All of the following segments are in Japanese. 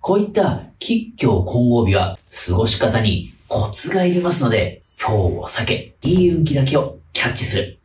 こういった吉凶混合日は過ごし方にコツがいりますので、今日を避け、いい運気だけをキャッチする。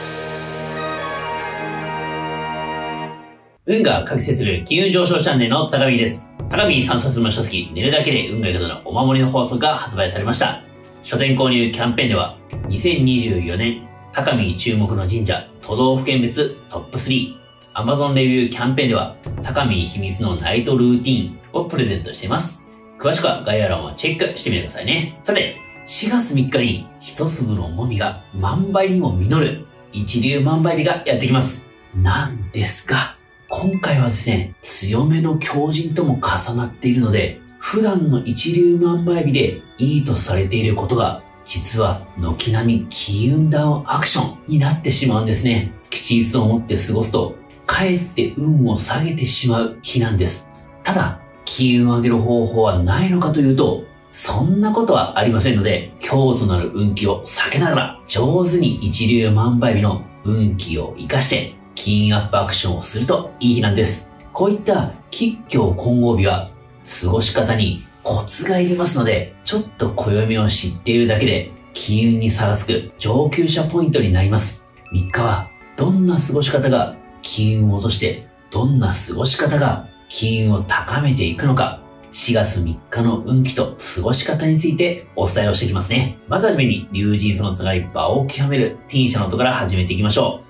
運が覚醒する金運上昇チャンネルの高見です。高見3冊の書籍、寝るだけで運がいくのお守りの法則が発売されました。書店購入キャンペーンでは、2024年高見注目の神社都道府県別トップ3、Amazon レビューキャンペーンでは、高見秘密のナイトルーティーンをプレゼントしています。詳しくは概要欄をチェックしてみてくださいね。さて、4月3日に一粒のもみが万倍にも実る一粒万倍日がやってきます。なんですが、今回はですね、強めの強靭とも重なっているので、普段の一粒万倍日でいいとされていることが、実は軒並み金運ダウンアクションになってしまうんですね。吉日を持って過ごすと、かえって運を下げてしまう日なんです。ただ、金運を上げる方法はないのかというと、そんなことはありませんので、強となる運気を避けながら、上手に一粒万倍日の運気を活かして、金運アップアクションをするといい日なんです。こういった吉凶混合日は、過ごし方にコツがいりますので、ちょっと暦を知っているだけで、金運に差がつく上級者ポイントになります。3日は、どんな過ごし方が金運を落として、どんな過ごし方が金運を高めていくのか、4月3日の運気と過ごし方についてお伝えをしていきますね。まずはじめに、龍神そのつがり場を極めるティーン社の音から始めていきましょう。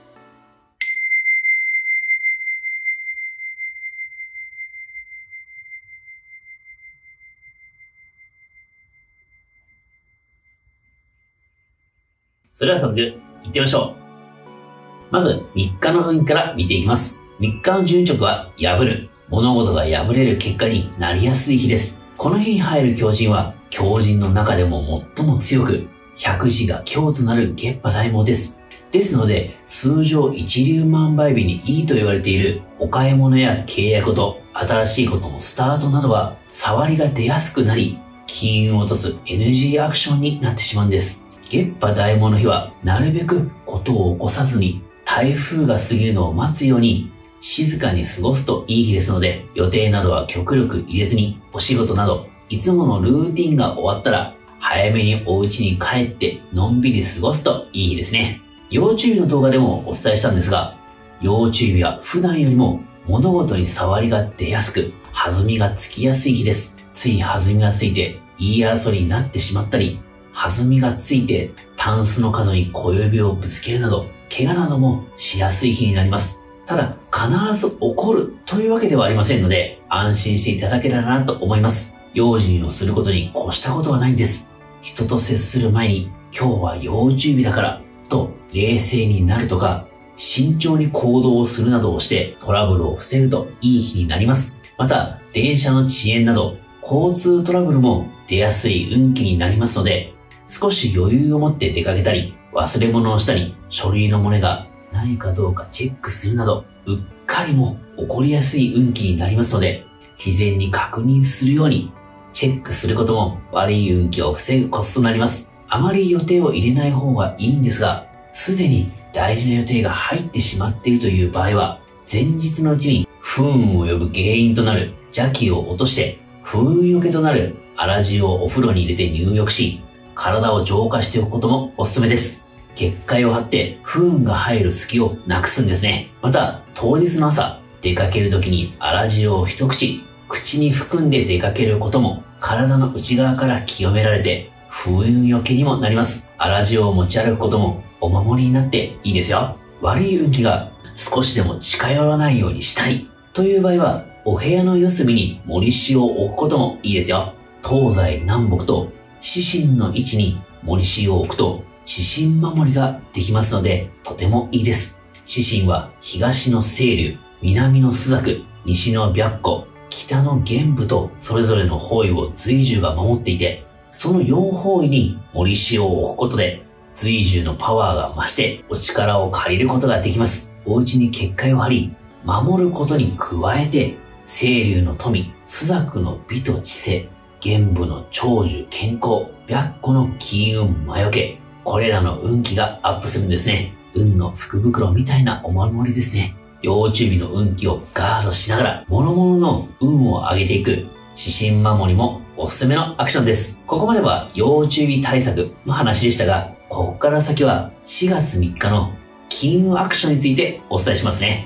それでは早速、行ってみましょう。まず、3日の運から見ていきます。3日の順直は、破る。物事が破れる結果になりやすい日です。この日に入る強靭は、強靭の中でも最も強く、百字が強となる月波大猛です。ですので、通常一粒万倍日にいいと言われている、お買い物や契約事、新しいことのスタートなどは、触りが出やすくなり、金運を落とす NG アクションになってしまうんです。月波大猛の日は、なるべくことを起こさずに、台風が過ぎるのを待つように、静かに過ごすといい日ですので、予定などは極力入れずに、お仕事など、いつものルーティンが終わったら、早めにお家に帰って、のんびり過ごすといい日ですね。要注意の動画でもお伝えしたんですが、要注意日は普段よりも物事に触りが出やすく、弾みがつきやすい日です。つい弾みがついて、言い争いになってしまったり、弾みがついて、タンスの角に小指をぶつけるなど、怪我などもしやすい日になります。ただ、必ず起こるというわけではありませんので、安心していただけたらなと思います。用心をすることに越したことはないんです。人と接する前に、今日は要注意日だから、と冷静になるとか、慎重に行動をするなどをしてトラブルを防ぐといい日になります。また、電車の遅延など、交通トラブルも出やすい運気になりますので、少し余裕を持って出かけたり、忘れ物をしたり、書類の漏れがないかどうかチェックするなど、うっかりも起こりやすい運気になりますので、事前に確認するように、チェックすることも悪い運気を防ぐコツとなります。あまり予定を入れない方がいいんですが、すでに大事な予定が入ってしまっているという場合は、前日のうちに不運を呼ぶ原因となる邪気を落として、不運よけとなる粗塩をお風呂に入れて入浴し、体を浄化しておくこともおすすめです。結界を張って不運が入る隙をなくすんですね。また、当日の朝、出かける時に粗塩を一口、口に含んで出かけることも、体の内側から清められて、不運よけにもなります。粗塩を持ち歩くこともお守りになっていいですよ。悪い運気が少しでも近寄らないようにしたいという場合は、お部屋の四隅に盛り塩を置くこともいいですよ。東西南北と四神の位置に盛り塩を置くと、四神守りができますので、とてもいいです。四神は東の清流、南の朱雀、西の白虎、北の玄武とそれぞれの方位を随従が守っていて、その4方位に盛り塩を置くことで、随従のパワーが増してお力を借りることができます。お家に結界を張り、守ることに加えて、清流の富、朱雀の美と知性、玄武の長寿健康、白虎の金運魔除け、これらの運気がアップするんですね。運の福袋みたいなお守りですね。 要注意の運気をガードしながら、諸々の運を上げていく、指針守りもおすすめのアクションです。ここまでは要注意対策の話でしたが、ここから先は4月3日の金運アクションについてお伝えしますね。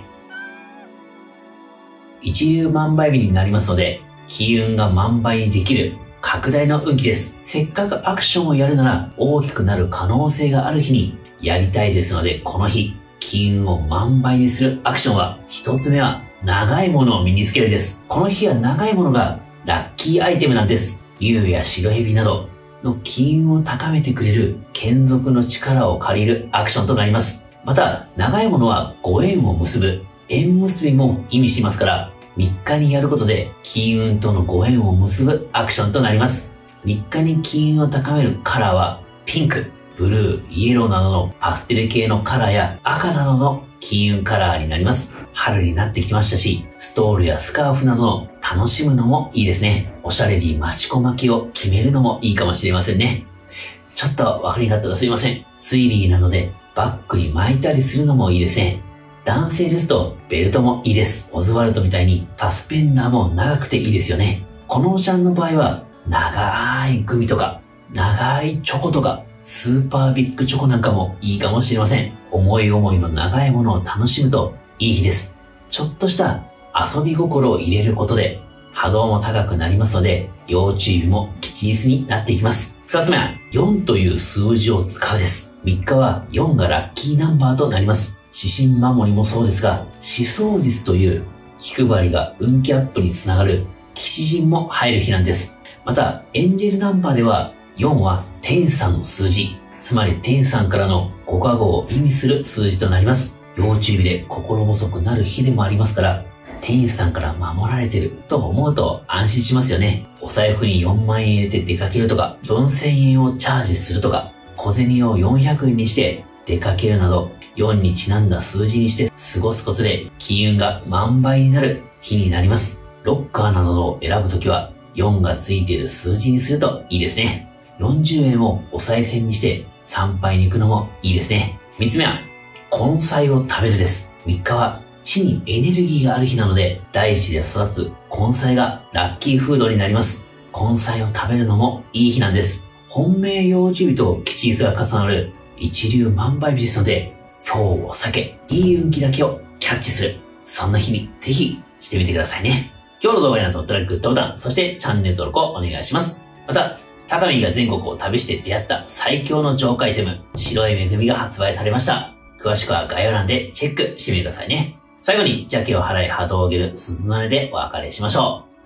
一粒万倍日になりますので、金運が万倍にできる拡大の運気です。せっかくアクションをやるなら大きくなる可能性がある日にやりたいですので、この日、金運を万倍にするアクションは、一つ目は長いものを身につけるです。この日は長いものがラッキーアイテムなんです。竜や白蛇などの金運を高めてくれる眷属の力を借りるアクションとなります。また、長いものはご縁を結ぶ、縁結びも意味しますから、3日にやることで金運とのご縁を結ぶアクションとなります。3日に金運を高めるカラーは、ピンク、ブルー、イエローなどのパステル系のカラーや赤などの金運カラーになります。春になってきましたし、ストールやスカーフなどの楽しむのもいいですね。おしゃれにマチコ巻きを決めるのもいいかもしれませんね。ちょっとわかりにくかったらすいません。ツイリーなのでバッグに巻いたりするのもいいですね。男性ですとベルトもいいです。オズワルドみたいにサスペンダーも長くていいですよね。このちゃんの場合は長いグミとか長いチョコとかスーパービッグチョコなんかもいいかもしれません。思い思いの長いものを楽しむといい日です。ちょっとした遊び心を入れることで波動も高くなりますので、要注意日も吉日になっていきます。二つ目は4という数字を使うです。3日は4がラッキーナンバーとなります。指針守りもそうですが、思想術という気配りが運気アップにつながる吉人も入る日なんです。また、エンジェルナンバーでは4は天さんの数字、つまり天さんからのご加護を意味する数字となります。要注意で心細くなる日でもありますから、天さんから守られてると思うと安心しますよね。お財布に4万円入れて出かけるとか、4000円をチャージするとか、小銭を400円にして出かけるなど、4にちなんだ数字にして過ごすことで金運が万倍になる日になります。ロッカーなどを選ぶときは4がついている数字にするといいですね。40円をお賽銭にして参拝に行くのもいいですね。3つ目は根菜を食べるです。3日は地にエネルギーがある日なので、大地で育つ根菜がラッキーフードになります。根菜を食べるのもいい日なんです。本命要注意と吉日が重なる一粒万倍日ですので、今日を避け、いい運気だけをキャッチする。そんな日にぜひしてみてくださいね。今日の動画になったらグッドボタン、そしてチャンネル登録をお願いします。また、高見が全国を旅して出会った最強の浄化アイテム、白い恵みが発売されました。詳しくは概要欄でチェックしてみてくださいね。最後に邪気を払い波動を上げる鈴の音でお別れしましょう。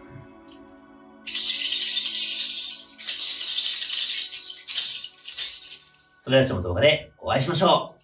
それでは次の動画でお会いしましょう。